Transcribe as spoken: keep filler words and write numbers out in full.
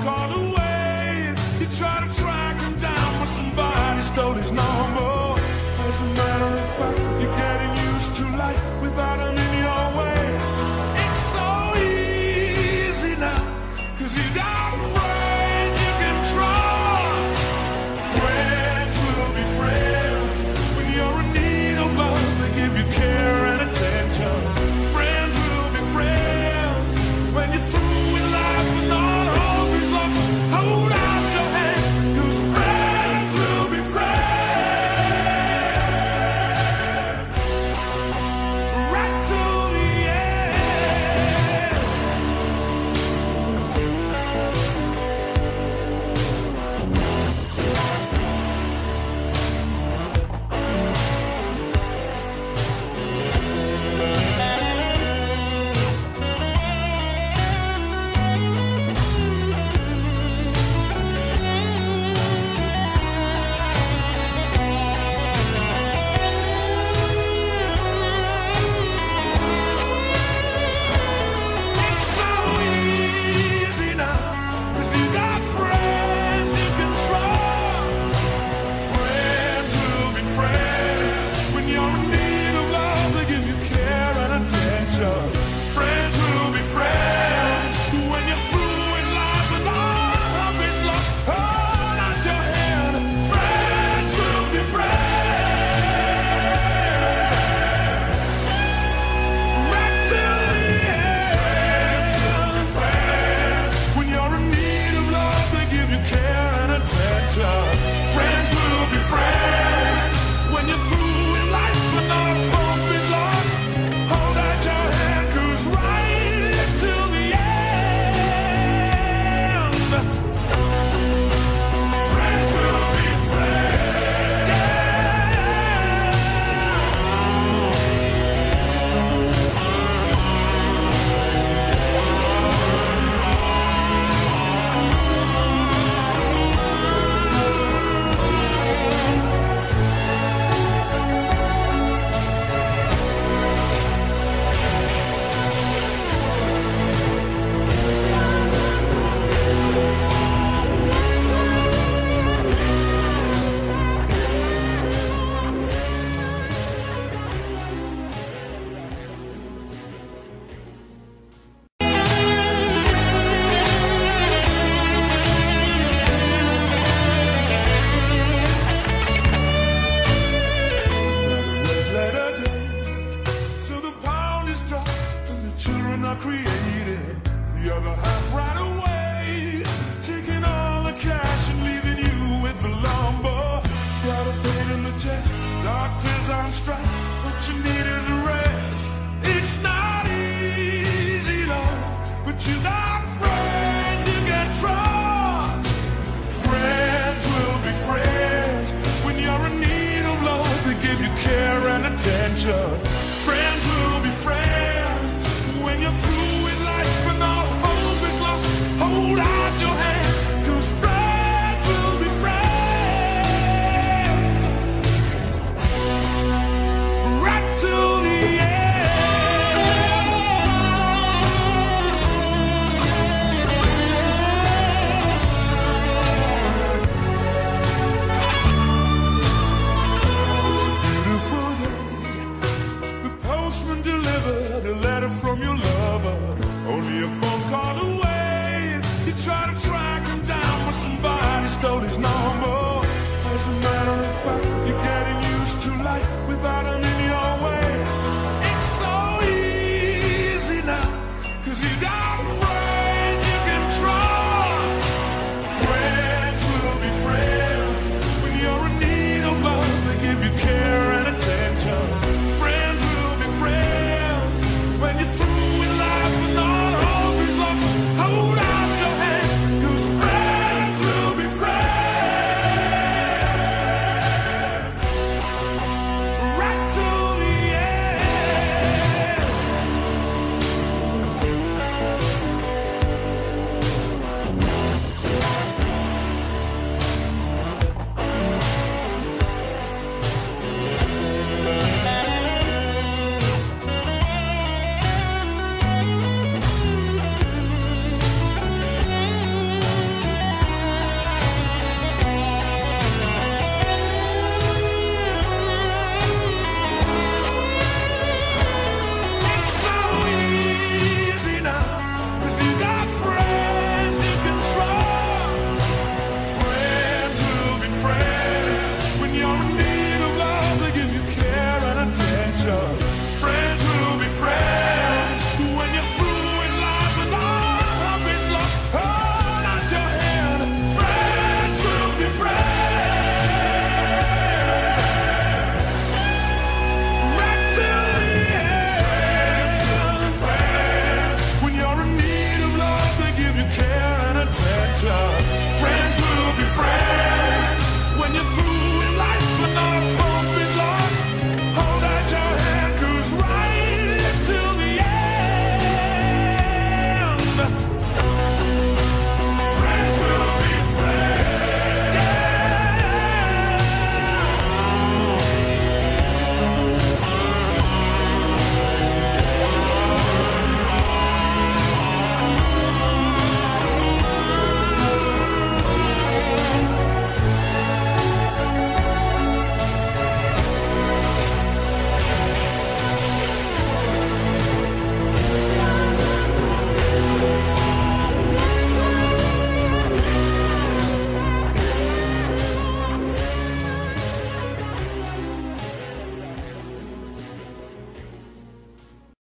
call away. You try to track him down, but somebody stole his number. As a matter of fact, you're getting used to life without him in your way. It's so easy now, 'cause you got friends you can trust. Friends will be friends. When you're in need of love, they give you care and attention. Friends will be friends. When you're through with life and all hope is lost, hold out your hand, 'cause friends will be friends. Right till the end. It's so easy now, 'cause you got friends you can trust. Friends will be friends. When you're in need of love, they give you care and attention. Friends will be friends. When you're through with life and all hope is lost, hold out your hand. Friends will be friends. Right till the end. When you're in need of love, they give you care and attention. Friends will be friends. When you're through with life and all hope is lost, hold out your hand, 'cause right till the end. Friends will be friends. Another red letter day, so the pound is dropped and the children are created. The other half right away, taking all the cash and leaving you with the lumber. Got a pain in the chest, doctors on strike. What you need is a rest. It's not easy, love, but you got friends you can trust. Friends will be friends. When you're in need of love, they give you care and attention. Friends will be friends. When you're through with life and all hope is lost, hold out your hand, 'cause friends will be friends. Right till the end. It's a beautiful day. The postman delivered a letter from your lover, only a phone call away. You try to track him down, but somebody stole his number. As a matter of fact, you're getting used to life without him in